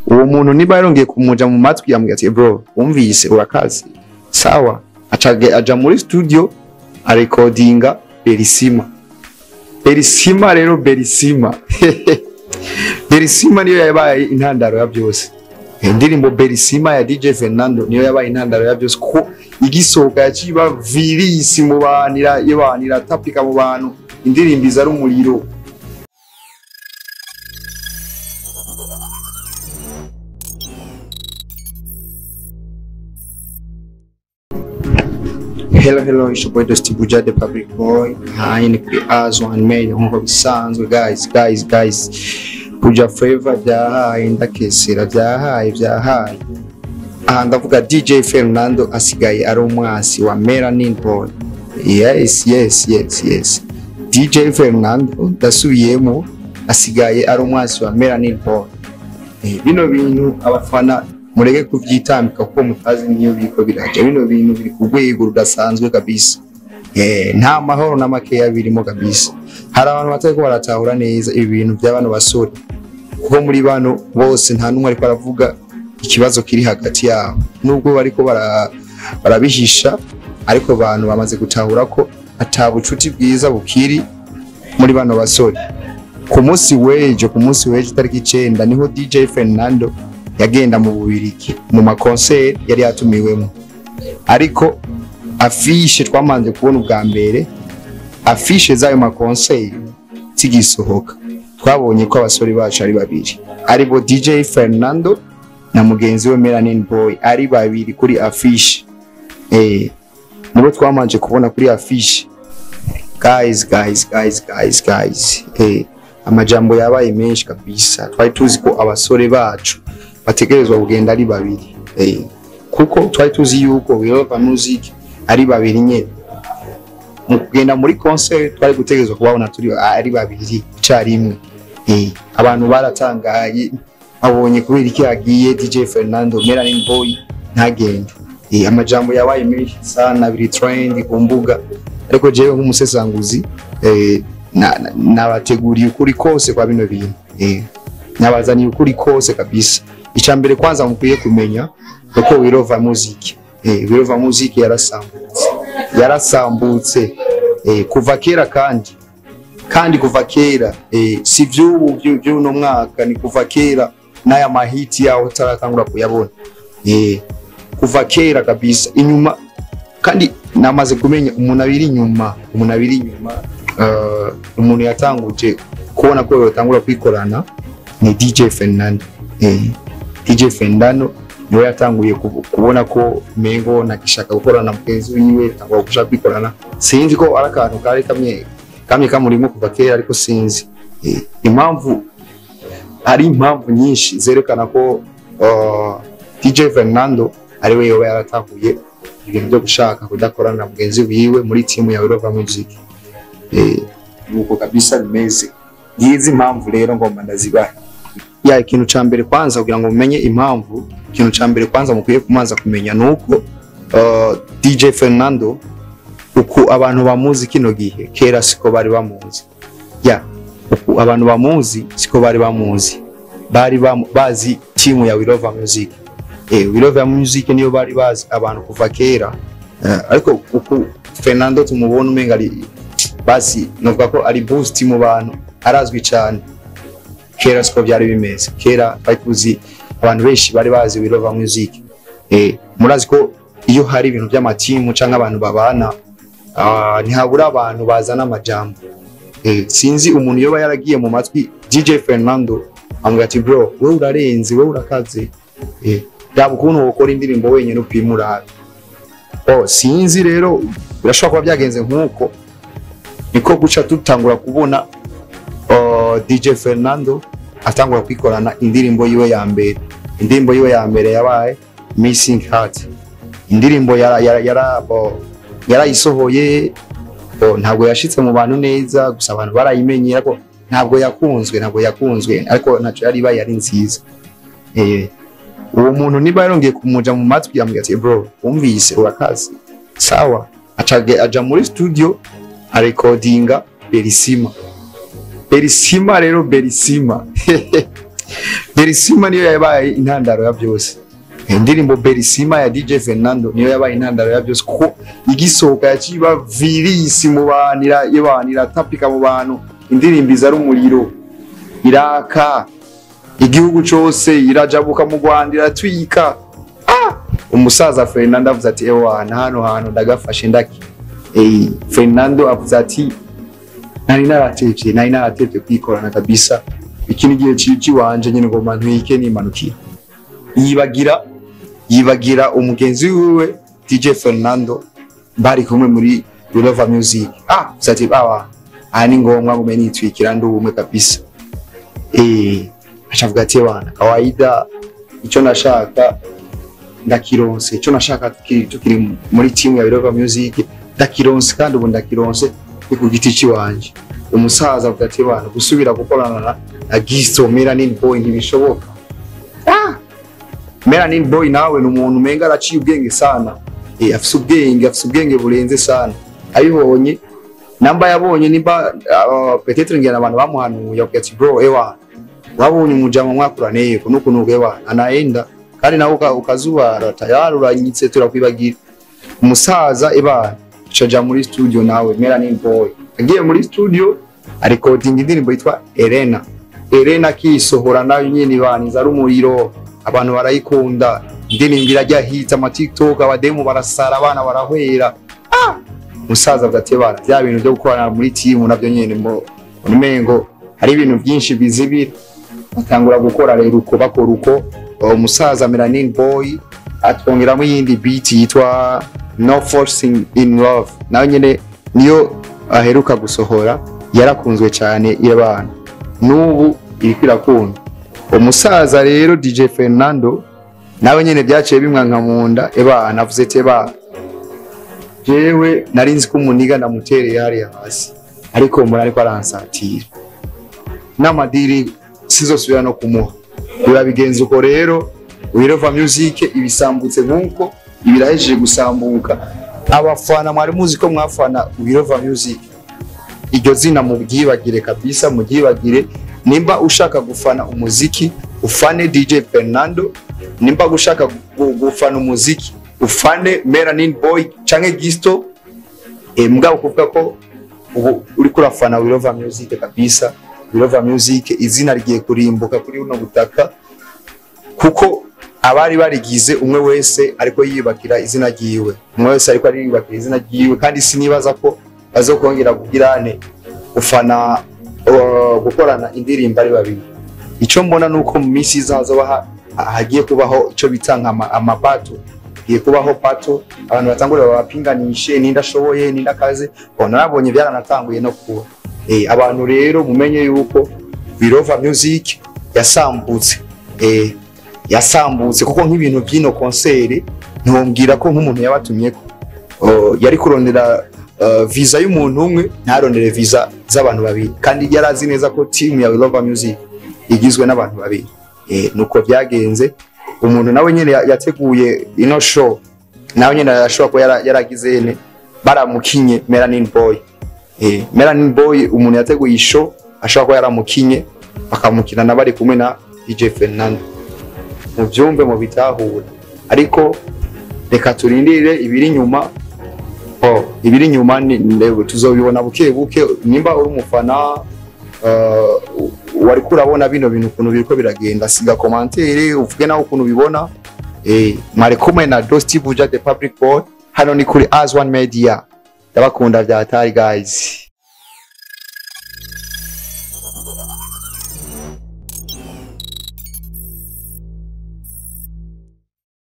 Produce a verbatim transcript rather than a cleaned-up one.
uwo muntu niba yarongeye kumuja mu matwi yambwiye ati bro umvise urakazi sawa acage aja muri studio a recordinga Berisima Berisima rero Berisima Berisima niyo yabaye intandaro ya byose indirimbo Berisima ya D J Fernando niyo yabaye intandaro ya byose ko igisohoka yaciba virisi mu banira yebanira tapika mu bantu indirimbo izari umuriro. Hello, hello, it's your boy Dusty Buja, the public boy. Hi, in the as one made on sounds, guys, guys, guys. Buja flavor, ja, in the case, ja, ja, hi. And I've got D J Fernando asigaye aromwasi wa Melanin boy. Yes, yes, yes, yes. D J Fernando dasubiyemo asigaye aromwasi wa Melanin boy. Eh, bino bintu abafana mureke kuvyitambika kuko mutazi niyo biko biraje bino bintu biri kugwego rudasanzwe kabisa. Eh, nta mahoro n'amakeya birimo kabisa. Hari abantu batako baratahura neza ibintu by'abantu basore kuko muri bano bose nta numwe ariko aravuga ikibazo kiri hagati yabo nubwo bariko barabihisha ariko abantu bamaze gutahura ko atabucuti bwiza bukiri muri bano basore. Ku munsi weje ku munsi weje tariki icenda niho D J Fernando yagenda mu Bubirigi mu ma concert yari yatumiwemo, ariko afishe twamanje kubona ubwa mbere afishe zayo ma concert tigisohoka twabonye ko abasore bacu ari babiri aribo D J Fernando na mugenzi we Melanin boy ari babiri kuri afishe. Eh, nibo twamanje kubona kuri afishe. Guys, guys, guys, guys, guys. Eh, amajambo yabaye menshi kabisa. Twari tuzi ko abasore bacu bategerezwa kugenda ari babiri. Eh, kuko twari tuzi yuko we love music ari babiri nyene. Mu kugenda muri concert twari gutegerezwa kubabona turi ari babiri carimwe. Eh, abantu baratangaye abonye kubera iki yagiye D J Fernando Melanin boy ntagende. Eh, amajambo yabaye menshi sana biri trend ku mbuga, ariko jewe nk'umusesanguzi eh nabateguriye na ukuri kose kwa bino bintu. Eh, nabazaniye ukuri kose kabisa. Icambere kwanza mukwiye kumenya uko we love music. Eh, we love music yarasambutse yarasambutse eh, kuva kera kandi kandi kuva kera eh, si vy'ubu by'uno mwaka ni kuva kera naya mahiti yaho taratangura kuyabona. Eh, kuva kera kabisa inyuma kandi namaze kumenya umuntu abiri inyuma umuntu abiri inyuma uh, umuntu yatanguje kubona ko yotangura kwikorana ni D J Fernando. Eh, D J Fernando niwe yatanguye kubona ko mengo nakishaka gukorana mugenzi wiwe tangwa gushaka kwikorana. Sinzi ko arakantu kari kamye kamye kamurimo kuva kera, ariko sinzi eh, impamvu ari impamvu nyinshi zerekana ko uh, D J Fernando ari we yoba yaratahuye ibintu byo gushaka kudakorana na mugenzi wiwe muri timu ya Love Music. Eh, nuko kabisa bimeze. Ngizi impamvu rero ngomba ndazibahe. Ya ikintu cambere kwanza kugira ngo mumenye impamvu, ikintu cambere kwanza mukwiye kumanza kumenya nuko uh, D J Fernando uko abantu bamuzi kino gihe kera siko bari bamuzi. Ya uko abantu bamuzi siko bari bamuzi. Bari bazi timu ya Love Music. Eh, We Love Music niyo bari bazi abantu kuva kera. Uh, ariko uko Fernando tumubona umenga ari basi novuga ko ari boost mu bantu arazwi cyane. Kera siko byari bimeze. Kera bakuzi abantu benshi bari bazi We Love Music. Eh, murazi ko iyo hari ibintu by'amatimu canke abantu babana ah ntihabura abantu bazana amajambo. Eh, sinzi umuntu yoba yaragiye mu matwi D J Fernando ambwira ati bro wewe urarenze wewe urakaze. Eh, yaba ukuntu ukora indirimbo wenyine upimura. Oh, sinzi rero birashobora kuba byagenze nkuko niko guca tutangura kubona uh, D J Fernando atangura kwikorana indirimbo yiwe ya mbere. Indirimbo yiwe ya mbere yabaye Missing Heart. Indirimbo yara yara yara yara isohoye ntabwo yashitse mu bantu neza, gusa abantu barayimenye ariko ntabwo yakunzwe ntabwo yakunzwe ariko naco yari baye ari nziza. Eh, uwo muntu niba yarongeye kumuja mu matwi yambwiye ati bro umvise urakazi sawa acage aja muri studio a recordinga Berisima. Berisima rero Berisima Berisima niyo yabaye intandaro ya byose. Indirimbo Berisima ya D J Fernando niyo yabaye intandaro ya byose kuko igisohoka yaciba virisi mu banira yebanira tapika mu bantu indirimbo izara umuriro iraka igihugu cyose irajabuka mu Rwanda iratwika. Ah umusaza Fernando avuze ati ewa hano hano ndagafashe ndaki. Eh Fernando avuze ati nari naratevye nari naratevye kwikorana kabisa ikindi gihe cici wanje nyene ngoma ntwike nimanukira yibagira yibagira umugenzi wiwe D J Fernando bari kumwe muri Love Music. Ah sati baba ani ngomwa kumeni twikira ndumwe kabisa. Eh achavuga ati bana kawaida ico nashaka ndakironse ico nashaka tukiri muri team ya Love Music ndakironse kandi ubu ndakironse ku giti ciwanje. Umusaza avuga ati bana gusubira gukorana na Gisto Melanin boy ntibishoboka. Ah Melanin boy nawe numuntu menga araciye ubwenge sana. Eh afise ubwenge afise ubwenge burenze sana. Ayibonye namba yabonye nimba uh, peut-être ngena abantu bamuhanuye ati bro ewa wabonye umujama mwakuraneye ko nuko nuko ewa anaenda kandi nawe ukazubara tayari uranyitse turakwibagira. Umusaza eba chaja muri studio nawe Melanin boy agiye muri studio recording indirimbo yitwa Elena. Elena kisohora nayo nyene baniza ari umuriro abantu barayikunda indirimbo irajya hita ama TikTok abademu barasara abana barahwera. Ah musaza bgatebara bya bintu byo gukorana muri team navyo nyene mbo umengo hari ibintu byinshi bizibira batangura gukora rero uko bakora uko umusaza Melanin boy atwongeramo yindi beat yitwa No Forcing in Love nayo nyene niyo aheruka gusohora yarakunzwe cyane y'abana nubu iri kwirakunda. Umusaza rero D J Fernando nawe nyene byaciye bimwanka munda eba navuze teba jewe narinzi ko umuniga namutereye hari hasi ariko muri ariko aransatira n'amadiri sizosubira no kumuha birabigenza uko rero Love Music ibisambutse nkuko ibirahejeje gusambuka. Abafana mwari muzi ko mwafana Love Music iryo zina mu byibagire kabisa mu byibagire. Nimba ushaka gufana umuziki ufane D J Fernando, nimba ushaka gufana umuziki ufane Melanin boy canke Gisto e mbwa ukuvuga ko ubu uri kurafana Love Music kabisa. Love Music izina rigiye kurimbuka kuri uno butaka kuko abari barigize umwe wese ariko yibakira izina giwe umwe wese ariko ari yibakira izina giwe kandi sinibaza ko bazokongera kugirane ufana uh, gukorana indirimbo ari babiri. Ico mbona nuko mu minsi izaza hagiye kubaho ico bitanga amabato giye kubaho pato abantu batangura babapinganishe nindashoboye nindakaze bona nabonye byaranatanguye no kuba eh abantu rero mumenye yuko Love Music yasambutse eh yasambutse kuko nk'ibintu byino concert ntumbwira ko nk'umuntu yabatumye ko yari kurondera uh, visa y'umuntu umwe ntarondere visa z'abantu babiri kandi yarazi neza ko team ya Love Music igizwe n'abantu babiri. Eh nuko byagenze umuntu nawe nyene yateguye ino show nawe nyene yashobora ko yaragize ene baramukinye Melanin boy. Eh Melanin boy umuntu yateguye show ashobora ko yaramukinye bakamukina nabari kumwe na D J Fernando mu byumve mu bitahura ariko reka turindire ibiri nyuma. Oh ibiri nyuma ni tuzobibona buke buke nimba uri umufana uh, wari kurabona bino bintu kuntu biriko biragenda siga commentaire uvuge naho kuntu bibona. Eh mare kumwe na Dosti Buja the Public Board hano ni kuri As One Media. Ndabakunda bya atari guys.